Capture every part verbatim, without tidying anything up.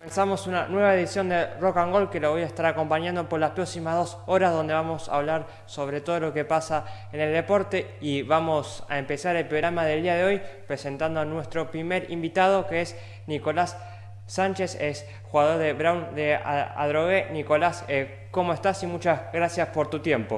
Comenzamos una nueva edición de Rock and Gold que lo voy a estar acompañando por las próximas dos horas, donde vamos a hablar sobre todo lo que pasa en el deporte, y vamos a empezar el programa del día de hoy presentando a nuestro primer invitado, que es Nicolás Sánchez, es jugador de Brown de Adrogué. Nicolás, eh, ¿cómo estás? Y muchas gracias por tu tiempo.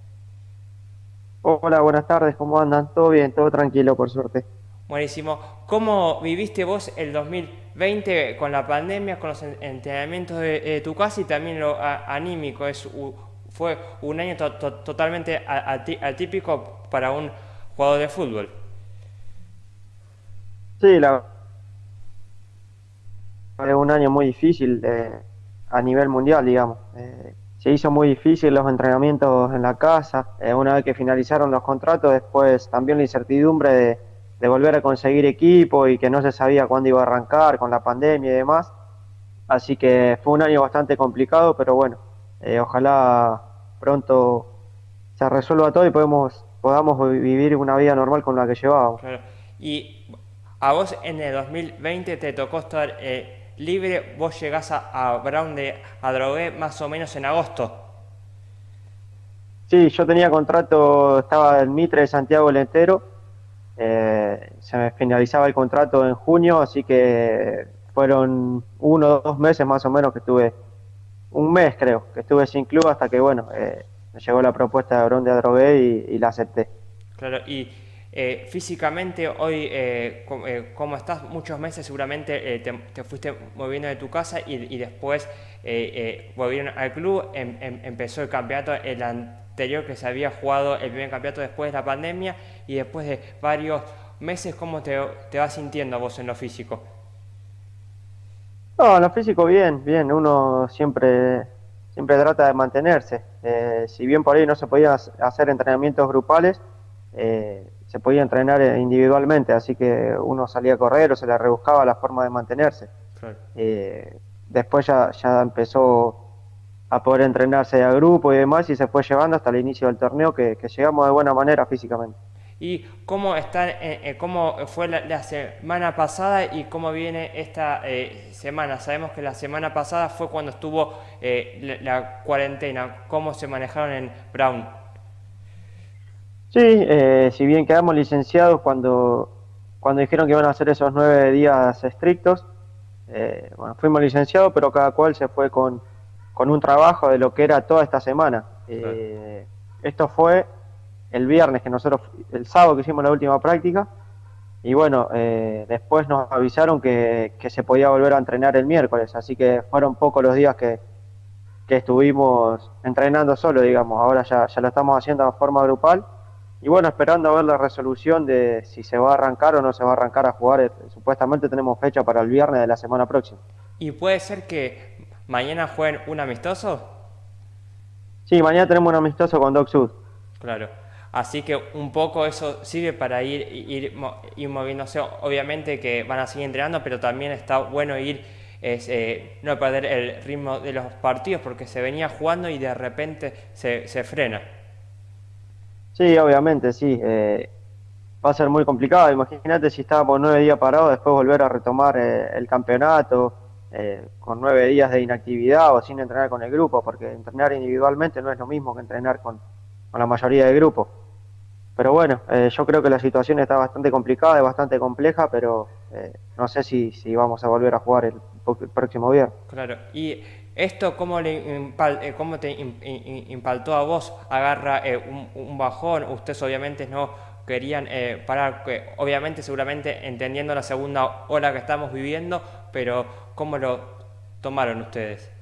Hola, buenas tardes, ¿cómo andan? ¿Todo bien? Todo tranquilo, por suerte. Buenísimo. ¿Cómo viviste vos el dos mil veinte con la pandemia, con los entrenamientos de, de tu casa y también lo a, anímico? Es, u, fue un año to, to, totalmente atípico para un jugador de fútbol. Sí, la fue un año muy difícil eh, a nivel mundial, digamos. Eh, se hizo muy difícil los entrenamientos en la casa. Eh, una vez que finalizaron los contratos, después también la incertidumbre de, de volver a conseguir equipo y que no se sabía cuándo iba a arrancar con la pandemia y demás. Así que fue un año bastante complicado, pero bueno, eh, ojalá pronto se resuelva todo y podemos, podamos vivir una vida normal con la que llevábamos. Claro. Y a vos en el dos mil veinte te tocó estar eh, libre. Vos llegás a, a Brown de Adrogué más o menos en agosto. Sí, yo tenía contrato, estaba en Mitre de Santiago del Estero, eh, se me finalizaba el contrato en junio, así que fueron uno o dos meses más o menos que estuve, un mes creo, que estuve sin club hasta que, bueno, eh, me llegó la propuesta de Abrón de Adrogué y, y la acepté. Claro, y eh, físicamente hoy, eh, com- eh, ¿cómo estás? Muchos meses seguramente eh, te, te fuiste moviendo de tu casa y, y después eh, eh, volvieron al club, em- em- empezó el campeonato, el anterior que se había jugado, el primer campeonato después de la pandemia, y después de varios meses, ¿cómo te, te vas sintiendo vos en lo físico? No, en lo físico bien, bien, uno siempre, siempre trata de mantenerse. Eh, si bien por ahí no se podían hacer entrenamientos grupales, eh, se podía entrenar individualmente, así que uno salía a correr o se le rebuscaba la forma de mantenerse. Claro. Eh, después ya, ya empezó a poder entrenarse a grupo y demás y se fue llevando hasta el inicio del torneo que, que llegamos de buena manera físicamente. ¿Y cómo está, eh, eh, cómo fue la, la semana pasada y cómo viene esta eh, semana? Sabemos que la semana pasada fue cuando estuvo eh, la, la cuarentena. ¿Cómo se manejaron en Brown? Sí, eh, si bien quedamos licenciados cuando, cuando dijeron que iban a hacer esos nueve días estrictos, eh, bueno, fuimos licenciados, pero cada cual se fue con, con un trabajo de lo que era toda esta semana. Claro. Eh, esto fue el viernes, que nosotros, el sábado que hicimos la última práctica, y bueno, eh, después nos avisaron que, que se podía volver a entrenar el miércoles, así que fueron pocos los días que, que estuvimos entrenando solo, digamos. Ahora ya, ya lo estamos haciendo de forma grupal. Y bueno, esperando a ver la resolución de si se va a arrancar o no se va a arrancar a jugar. Eh, Supuestamente tenemos fecha para el viernes de la semana próxima. ¿Y puede ser que mañana jueguen un amistoso? Sí, mañana tenemos un amistoso con Doc Sud. Claro. Así que un poco eso sirve para ir, ir, ir moviéndose. Obviamente que van a seguir entrenando, pero también está bueno ir, es, eh, no perder el ritmo de los partidos, porque se venía jugando y de repente se, se frena. Sí, obviamente, sí. Eh, va a ser muy complicado. Imagínate si estábamos nueve días parados, después volver a retomar eh, el campeonato eh, con nueve días de inactividad o sin entrenar con el grupo, porque entrenar individualmente no es lo mismo que entrenar con, con la mayoría del grupo. Pero bueno, eh, yo creo que la situación está bastante complicada y bastante compleja, pero eh, no sé si, si vamos a volver a jugar el, el próximo viernes. Claro. ¿Y esto cómo, le impal, eh, cómo te im, im, impactó a vos? ¿Agarra eh, un, un bajón? Ustedes obviamente no querían eh, parar, que obviamente seguramente entendiendo la segunda ola que estamos viviendo, pero ¿cómo lo tomaron ustedes?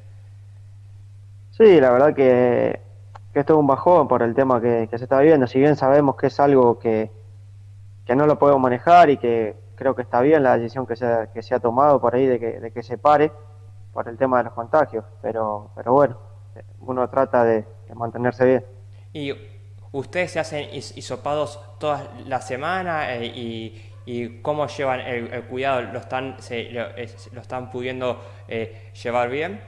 Sí, la verdad que, que esto es un bajón por el tema que, que se está viviendo. Si bien sabemos que es algo que, que no lo podemos manejar y que creo que está bien la decisión que se, ha- que se ha tomado por ahí de que, de que se pare por el tema de los contagios, pero, pero bueno, eh, uno trata de, de mantenerse bien. ¿Y ustedes se hacen his- hisopados toda la semana eh, y, y cómo llevan el, el cuidado? ¿Lo están, se, lo, es- lo están pudiendo eh, llevar bien?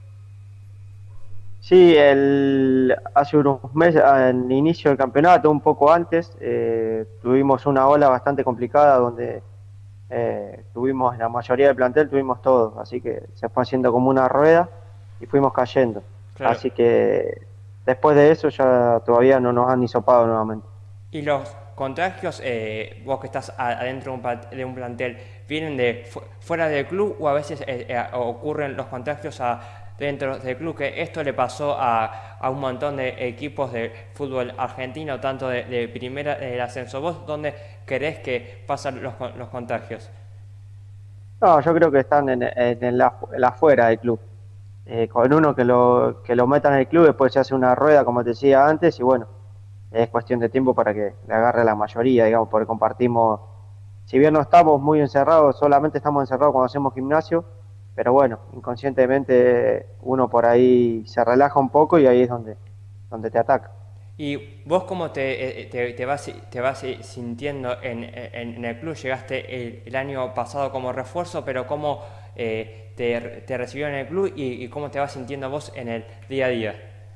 Sí, el, hace unos meses, al inicio del campeonato, un poco antes, eh, tuvimos una ola bastante complicada donde eh, tuvimos la mayoría del plantel, tuvimos todos, así que se fue haciendo como una rueda y fuimos cayendo. Claro. Así que después de eso ya todavía no nos han hisopado nuevamente. Y los contagios, eh, vos que estás a- adentro de un, pa- de un plantel, ¿vienen de fu- fuera del club o a veces eh, eh, ocurren los contagios a, dentro del club? Que esto le pasó a, a un montón de equipos de fútbol argentino, tanto de, de primera del ascenso. ¿Vos dónde querés que pasan los, con- los contagios? No, yo creo que están en, en, en la, en la afuera del club. Eh, con uno que lo, que lo metan en el club, después se hace una rueda, como te decía antes, y bueno, es cuestión de tiempo para que le agarre la mayoría, digamos, porque compartimos, si bien no estamos muy encerrados, solamente estamos encerrados cuando hacemos gimnasio, pero bueno, inconscientemente uno por ahí se relaja un poco y ahí es donde, donde te ataca. ¿Y vos cómo te, eh, te, te vas, te vas eh, sintiendo en, en- en el club? Llegaste el, el año pasado como refuerzo, pero ¿cómo eh, te, te recibieron en el club y, y cómo te vas sintiendo vos en el día a día?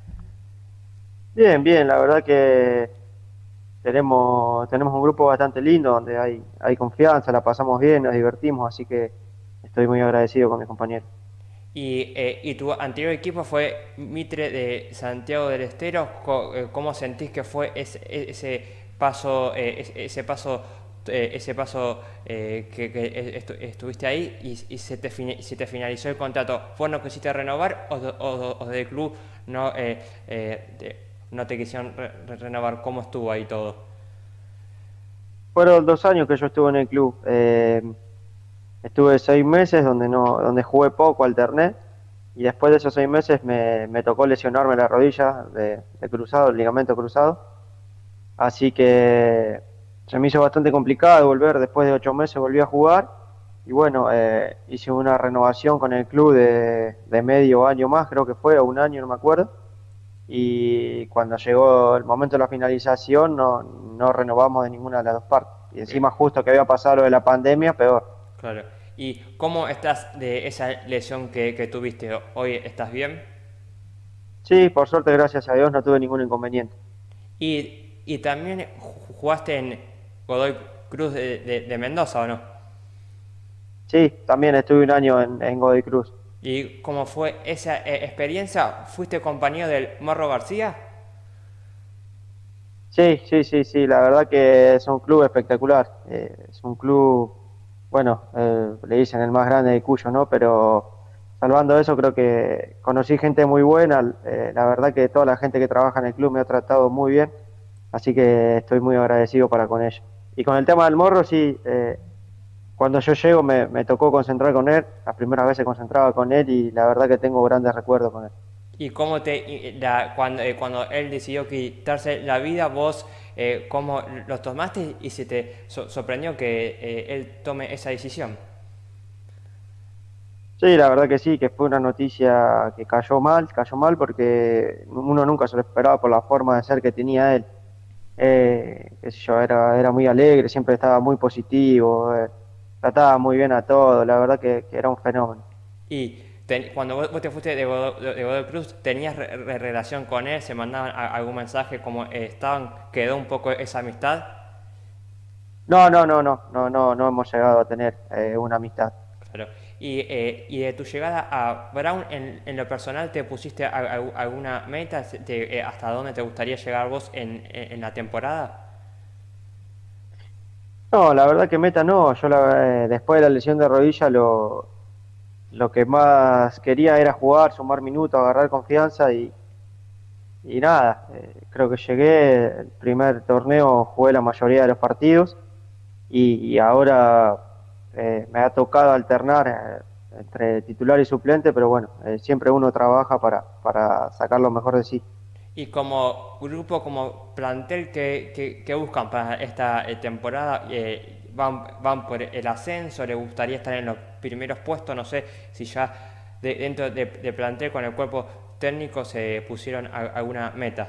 Bien, bien, la verdad que tenemos, tenemos un grupo bastante lindo donde hay, hay confianza, la pasamos bien, nos divertimos, así que estoy muy agradecido con mis compañeros. Y, eh, y tu anterior equipo fue Mitre de Santiago del Estero. Co- eh, ¿Cómo sentís que fue ese, ese paso, eh, ese, ese paso, eh, ese paso eh, que, que estu- estuviste ahí y, y se, te fini- se te finalizó el contrato? ¿Fue no quisiste renovar o, de- o, o del club no, eh, eh, te- no te quisieron re- re- renovar? ¿Cómo estuvo ahí todo? Fueron dos años que yo estuve en el club. Eh, estuve seis meses donde no, donde jugué poco, alterné, y después de esos seis meses me, me tocó lesionarme la rodilla de, de cruzado, el ligamento cruzado. Así que se me hizo bastante complicado volver. Después de ocho meses volví a jugar y bueno, eh, hice una renovación con el club de, de medio año más, creo que fue, o un año, no me acuerdo. Y cuando llegó el momento de la finalización no, no renovamos de ninguna de las dos partes. Y Bien, encima justo que había pasado lo de la pandemia, peor. claro. ¿Y cómo estás de esa lesión que, que tuviste? ¿Hoy estás bien? Sí, por suerte, gracias a Dios, no tuve ningún inconveniente. Y, y también ju- jugaste en Godoy Cruz de, de- de Mendoza, ¿o no? Sí, también estuve un año en, en Godoy Cruz. ¿Y cómo fue esa eh, experiencia? ¿Fuiste compañero del Morro García? Sí, sí, sí, sí, la verdad que es un club espectacular. Eh, es un club, bueno, eh, le dicen el más grande de Cuyo, ¿no? Pero salvando eso, creo que conocí gente muy buena. Eh, la verdad que toda la gente que trabaja en el club me ha tratado muy bien, así que estoy muy agradecido para con ellos. Y con el tema del morro, sí, eh, cuando yo llego me, me tocó concentrar con él, las primeras veces concentraba con él y la verdad que tengo grandes recuerdos con él. ¿Y cómo te, y la- cuando, eh, cuando él decidió quitarse la vida, vos eh, cómo lo tomaste y se te so- sorprendió que eh, él tome esa decisión? Sí, la verdad que sí, que fue una noticia que cayó mal, cayó mal porque uno nunca se lo esperaba por la forma de ser que tenía él. Eh, qué sé yo, era, era muy alegre, siempre estaba muy positivo, eh, trataba muy bien a todos, la verdad que, que era un fenómeno. Y ten- cuando vos, vos te fuiste de Godoy, de Godoy Cruz, ¿tenías re- re- relación con él? ¿Se mandaban a- algún mensaje como eh, estaban? ¿Quedó un poco esa amistad? No, no, no, no, no, no, no hemos llegado a tener eh, una amistad. Claro. Y, eh, y de tu llegada a Brown, en, en lo personal, ¿te pusiste a- a- alguna meta? Te- eh, ¿hasta dónde te gustaría llegar vos en, en- en la temporada? No, la verdad que meta no, yo la- eh, después de la lesión de rodilla lo, lo que más quería era jugar, sumar minutos, agarrar confianza y, y nada, eh, creo que llegué, el primer torneo jugué la mayoría de los partidos y, y ahora eh, me ha tocado alternar eh, entre titular y suplente, pero bueno, eh, siempre uno trabaja para, para sacar lo mejor de sí. Y como grupo, como plantel que, que- que buscan para esta eh, temporada, eh, van, van por el ascenso, les gustaría estar en los primeros puestos, no sé si ya de- dentro de, de plantel con el cuerpo técnico se pusieron a- alguna meta.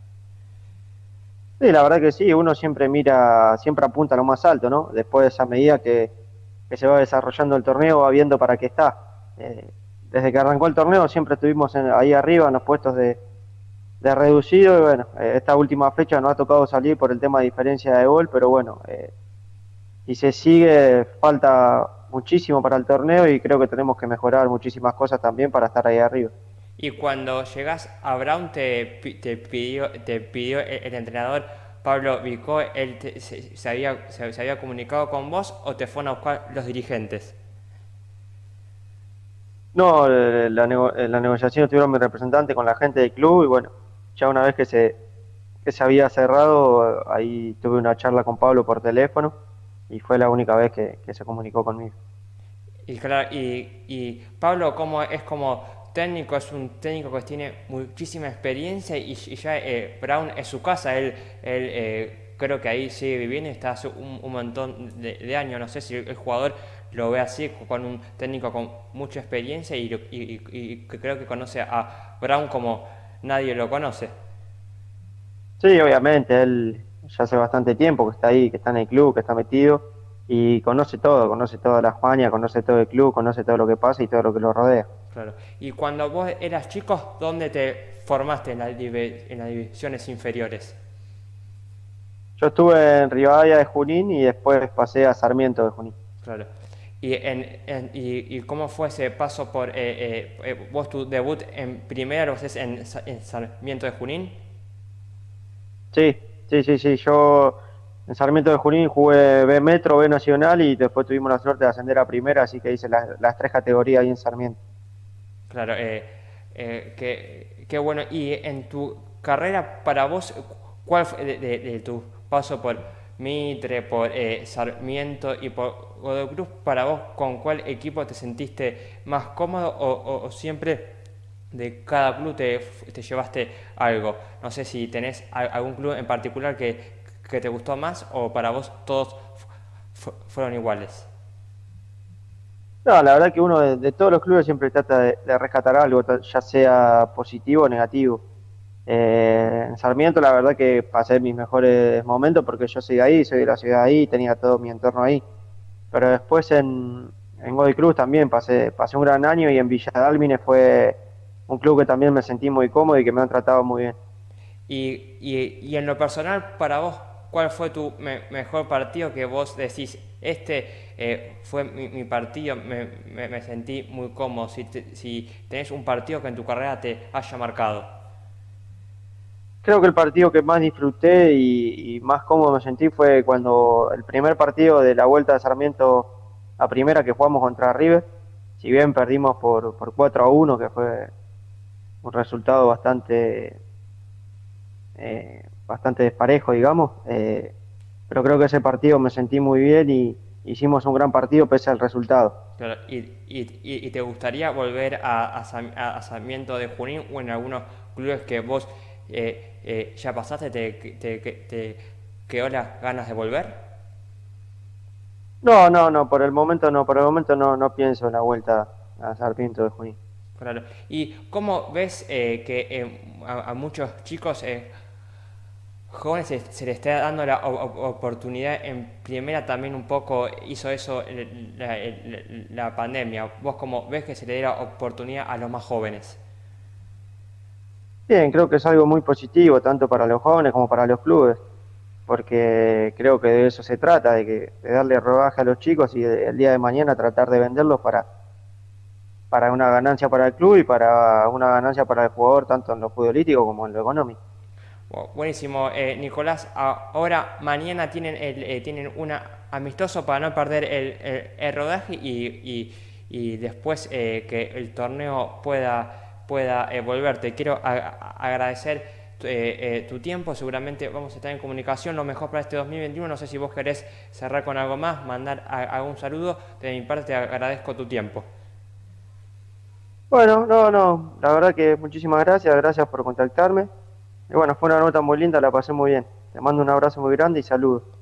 Sí, la verdad que sí, uno siempre mira, siempre apunta a lo más alto, ¿no? Después, a medida que, que se va desarrollando el torneo, va viendo para qué está. Eh, desde que arrancó el torneo siempre estuvimos en- ahí arriba en los puestos de, de reducido y bueno, eh, esta última fecha nos ha tocado salir por el tema de diferencia de gol, pero bueno, eh, si se sigue, falta muchísimo para el torneo y creo que tenemos que mejorar muchísimas cosas también para estar ahí arriba. Y cuando llegas a Brown, te, pi- te pidió, te pidió el, el entrenador Pablo Vicó, él te- se, se había, se, se había comunicado con vos o te fueron a buscar los dirigentes. No, eh, la, nego- eh, la negociación tuvieron mi representante con la gente del club y bueno, ya una vez que se, que se había cerrado, eh, ahí tuve una charla con Pablo por teléfono y fue la única vez que, que se comunicó conmigo. Y, claro, y, y Pablo como es como técnico, es un técnico que tiene muchísima experiencia y, y ya eh, Brown es su casa, él, él eh, creo que ahí sigue viviendo y está hace un, un montón de, de años, no sé si el jugador lo ve así, con un técnico con mucha experiencia y, lo- y, y- y que creo que conoce a Brown como nadie lo conoce. Sí, obviamente, él ya hace bastante tiempo que está ahí, que está en el club, que está metido y conoce todo, conoce toda la España, conoce todo el club, conoce todo lo que pasa y todo lo que lo rodea. Claro. Y cuando vos eras chico, ¿dónde te formaste en, la divi- en las divisiones inferiores? Yo estuve en Rivadavia de Junín y después pasé a Sarmiento de Junín. Claro. ¿Y, en, en- y, y cómo fue ese paso por... eh, eh, eh, vos tu debut en primera lo haces en, Sa- en Sarmiento de Junín? Sí, sí, sí, sí, yo en Sarmiento de Junín jugué B Metro, B Nacional y después tuvimos la suerte de ascender a primera, así que hice las, las tres categorías ahí en Sarmiento. Claro, eh, eh, qué, qué bueno. Y en tu carrera, para vos, ¿cuál fue de, de- de tu paso por Mitre, por eh, Sarmiento y por Godoy Cruz, para vos, con cuál equipo te sentiste más cómodo o, o- o siempre de cada club te, te llevaste algo? No sé si tenés a- algún club en particular que, que te gustó más o para vos todos fu- fueron iguales. No, la verdad que uno de, de todos los clubes siempre trata de, de rescatar algo, ta- ya sea positivo o negativo. Eh, en Sarmiento la verdad que pasé mis mejores momentos porque yo soy de ahí, soy de la ciudad de ahí, tenía todo mi entorno ahí. Pero después en, en Godoy Cruz también pasé, pasé un gran año y en Villa Dálmine fue un club que también me sentí muy cómodo y que me han tratado muy bien. Y, y, y en lo personal, para vos, ¿cuál fue tu me- mejor partido que vos decís, este eh, fue mi, mi partido, me, me- me sentí muy cómodo? Si, te- si tenés un partido que en tu carrera te haya marcado. Creo que el partido que más disfruté y, y más cómodo me sentí fue cuando el primer partido de la Vuelta de Sarmiento a primera que jugamos contra River, si bien perdimos por, por cuatro a uno que fue un resultado bastante, eh, bastante desparejo, digamos, eh, pero creo que ese partido me sentí muy bien y hicimos un gran partido pese al resultado. Claro, y, y- y- y te gustaría volver a, a Sam- a- a Sarmiento de Junín o en algunos clubes que vos eh, eh, ya pasaste, te, te, te, te quedó las ganas de volver? No, no, no, por el momento no, por el momento no, no pienso en la vuelta a Sarmiento de Junín. Claro. ¿Y cómo ves eh, que eh, a, a muchos chicos eh, jóvenes se, se les está dando la o- o- oportunidad en primera? También un poco hizo eso el- la, el- la pandemia. ¿Vos cómo ves que se le dé la oportunidad a los más jóvenes? Bien, creo que es algo muy positivo tanto para los jóvenes como para los clubes, porque creo que de eso se trata, de que de darle rodaje a los chicos y de- el día de mañana tratar de venderlos para, para una ganancia para el club y para una ganancia para el jugador, tanto en lo futbolístico como en lo económico. Bu- Buenísimo, eh, Nicolás. A- Ahora, mañana tienen, el, eh, tienen un amistoso para no perder el, el- el rodaje y, y- y después eh, que el torneo pueda, pueda eh, volver. Te quiero a- a- agradecer tu eh, eh, tu tiempo. Seguramente vamos a estar en comunicación. Lo mejor para este dos mil veintiuno. No sé si vos querés cerrar con algo más, mandar a- algún saludo. De mi parte, te agradezco tu tiempo. Bueno, no, no, la verdad que muchísimas gracias, gracias por contactarme. Y bueno, fue una nota muy linda, la pasé muy bien. Te mando un abrazo muy grande y saludos.